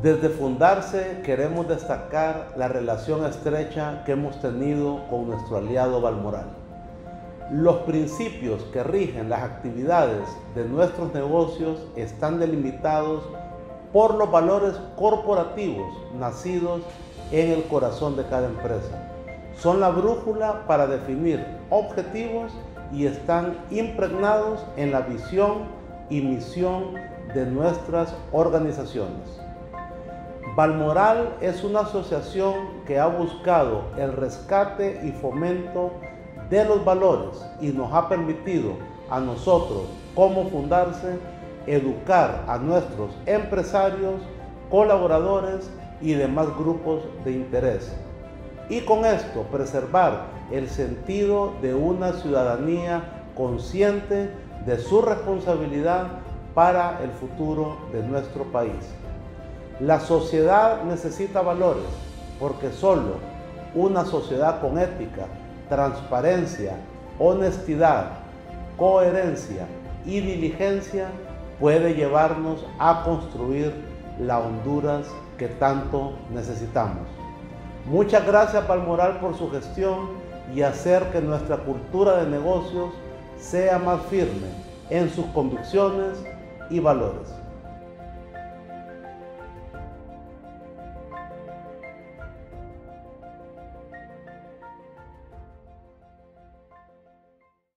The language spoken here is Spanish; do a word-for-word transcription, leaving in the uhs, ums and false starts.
Desde fundarse queremos destacar la relación estrecha que hemos tenido con nuestro aliado Balmoral. Los principios que rigen las actividades de nuestros negocios están delimitados por los valores corporativos nacidos en el corazón de cada empresa. Son la brújula para definir objetivos y están impregnados en la visión y misión de nuestras organizaciones. Balmoral es una asociación que ha buscado el rescate y fomento de los valores y nos ha permitido a nosotros, como fundarse, educar a nuestros empresarios, colaboradores y demás grupos de interés. Y con esto preservar el sentido de una ciudadanía consciente de su responsabilidad para el futuro de nuestro país. La sociedad necesita valores porque solo una sociedad con ética, transparencia, honestidad, coherencia y diligencia puede llevarnos a construir la Honduras que tanto necesitamos. Muchas gracias Balmoral por su gestión y hacer que nuestra cultura de negocios sea más firme en sus convicciones y valores.